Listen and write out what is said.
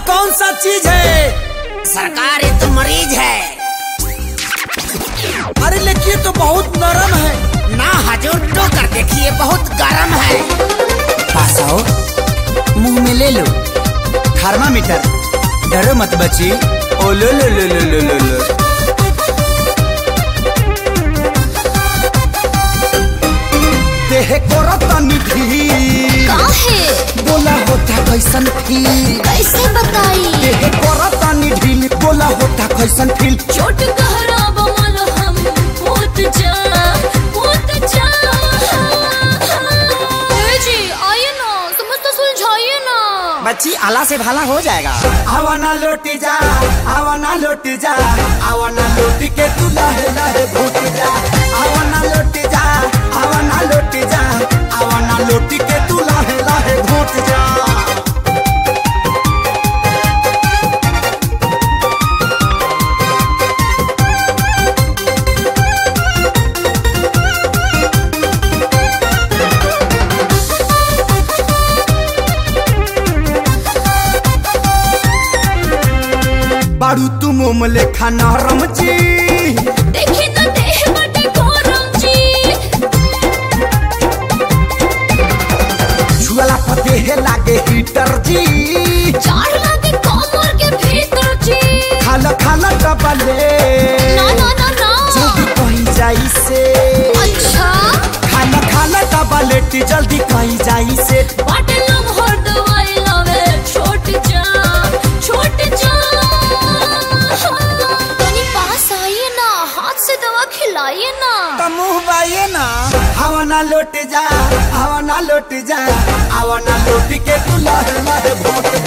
कौन सा चीज है? सरकार ये तो मरीज है। अरे लेकिन तो बहुत नरम है। ना हजूर तो कर देखिए बहुत गरम है। पास आओ, मुंह में ले लो थर्मामीटर। डरो मत बची। ओ लो लो लो लो लो लो लो। देह को रतन ढील काहे? बोला होता कैसन फील? कैसे बताई? देह को रतन ढील बोला होता कैसन फील? चोट गहरा बमल हम पोत जा जी आइए ना, समझता सुलझाइए ना। बच्ची आला से भाला हो जाएगा। आवा ना लौटी जा, आवा ना लौटी जा, आवा ना लौटी के तू लहे लहे भूत जा। आवा ना लौटी जा, आवा ना लौटी जा, आवा ना लौटी के तू लहे लहे भूत जा। बारू तू मोम लेखा नरम जी। देखी तो देह बटे गरम जी। झुला पर देह लागे हीटर जी। चार लागे कमर के भीतर जी। खाला खाला डबले ना ना ना ना जल्दी कहीं जाई से। अच्छा खाला खाला डबलेटी जल्दी कहीं जाई से। बाटे लम हर दवाई लावे छोट जा खिलाइए ना। मुँह बाइए ना। हवा ना लौट जा, हवा ना लौट जा, हवा ना लौट के तू लहे लहे भूत